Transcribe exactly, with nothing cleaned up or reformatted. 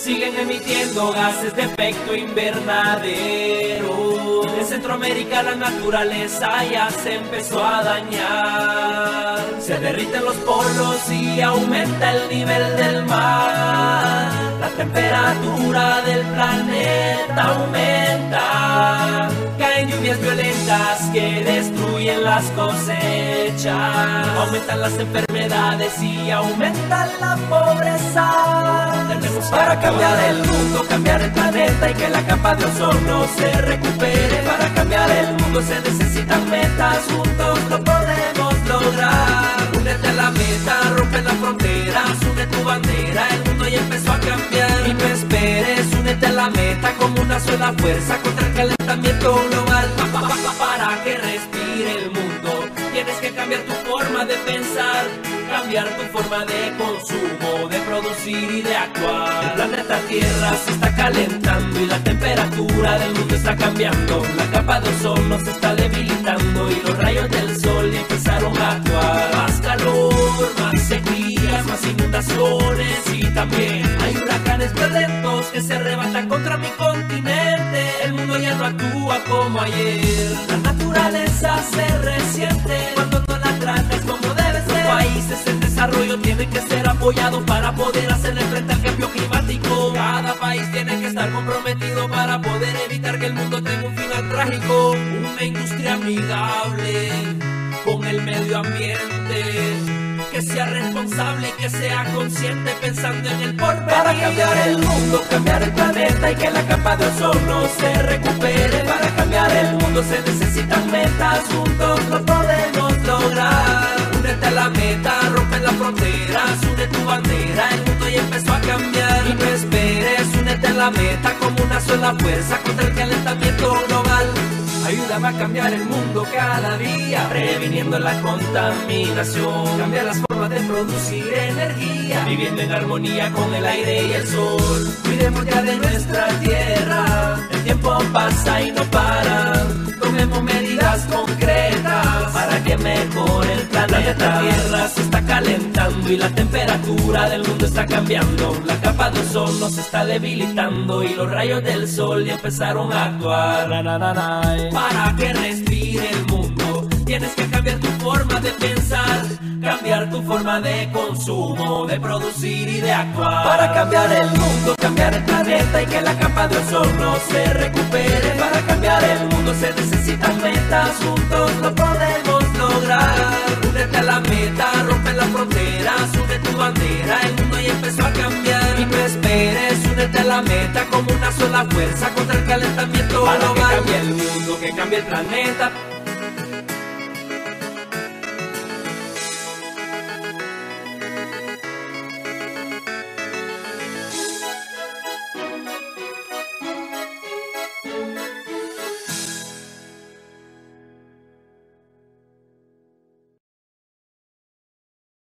siguen emitiendo gases de efecto invernadero. En Centroamérica la naturaleza ya se empezó a dañar. Se derriten los polos y aumenta el nivel del mar. La temperatura del planeta aumenta. Caen lluvias violentas que destruyen las cosechas. Aumentan las enfermedades y aumenta la pobreza. Tenemos para cambiar el mundo, cambiar el planeta y que la capa de ozono se recupere. Para cambiar el mundo se necesitan metas, juntos lo podemos lograr. Únete a la meta, rompe las fronteras, une tu bandera, el mundo ya empezó a cambiar. Y no esperes, únete a la meta como una sola fuerza contra el calentamiento global. Pa, pa, pa, pa, para que respire el mundo, tienes que cambiar tu forma de pensar, cambiar tu forma de consumo, de producir y de actuar. El planeta Tierra se está calentando y la temperatura del mundo está cambiando. La capa de ozono se está debilitando y los rayos del sol ya empezaron a actuar. Más calor, más sequías, más inundaciones y también hay huracanes violentos que se arrebatan contra mi continente. El mundo ya no actúa como ayer. La naturaleza se resiente cuando no la tratas como debe ser. Los países en desarrollo tienen que ser apoyados para poder hacerle frente al cambio climático. Cada país tiene que estar comprometido para poder evitar que el mundo tenga un final trágico. Una industria amigable con el medio ambiente, que sea responsable y que sea consciente pensando en el porvenir. Para cambiar el mundo, cambiar el planeta y que la capa de ozono se recupere. Para cambiar el mundo se necesitan metas, juntos lo podemos lograr. Únete a la meta, rompe las fronteras, une tu bandera, el mundo ya empezó a cambiar. Y no esperes, únete a la meta como una sola fuerza contra el calentamiento global. Ayúdame a cambiar el mundo cada día, previniendo la contaminación. Cambiar las formas de producir energía, viviendo en armonía con el aire y el sol. Cuidemos ya de nuestra tierra, el tiempo pasa y no para. Tomemos medidas concretas para que mejore el planeta. La tierra se está calentando y la temperatura del mundo está cambiando. La capa de ozono se está debilitando y los rayos del sol ya empezaron a actuar. Na, na, na, na. Para que respire el mundo, tienes que cambiar tu forma de pensar, cambiar tu forma de consumo, de producir y de actuar. Para cambiar el mundo, cambiar el planeta y que la capa de ozono se recupere. Para cambiar el mundo se necesitan metas, juntos lo podemos lograr. Únete a la meta, rompe las fronteras, une tu bandera, el mundo ya empezó a cambiar. Y no esperes, únete a la meta como una sola fuerza contra el calentamiento global. Para que cambie el mundo, que cambie el planeta,